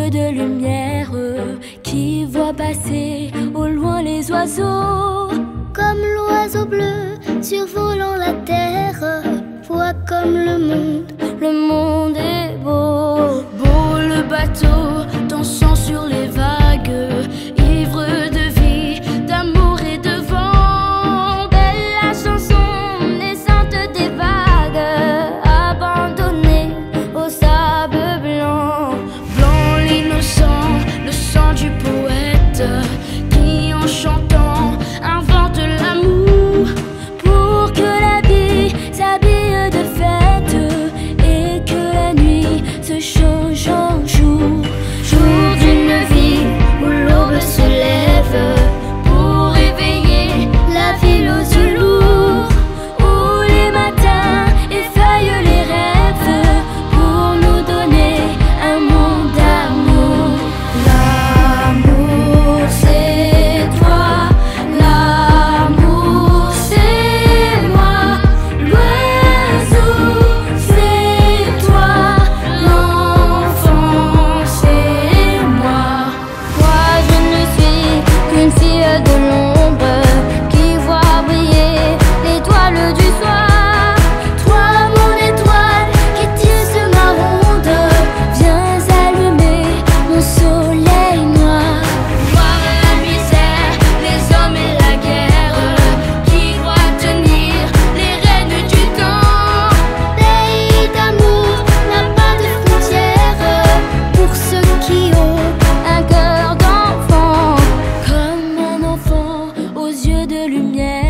yeux de lumière qui voient passer au loin les oiseaux. Comme l'oiseau bleu survolant la terre, vois comme le monde est beau. Beau le bateau dansant sur les vagues, ivre de vie, d'amour et de vent. Belle la chanson naissante des vagues, abandonnée au sable blanc. Blanc l'innocent, le sang du poète, qui en chantant invente l'amour, pour que la vie s'habille de fête et que la nuit se change en jour. Jour d'une vie où l'aube se lève pour réveiller la ville aux yeux lourds, où les matins effeuillent les rêves pour nous donner un monde d'amour. L'amour c'est toi, l'amour c'est moi, l'oiseau c'est toi, l'enfant c'est moi. Moi je ne suis qu'une fille de l'ombre qui voit briller l'étoile du soir. Toi mon étoile qui tisse ma ronde, viens allumer mon soleil noir. Voir la misère, les hommes et la guerre, qui croient tenir les rênes du temps. Pays d'amour n'a pas de frontières pour ceux qui ont Un cœur d'enfant, comme un enfant aux yeux de lumière.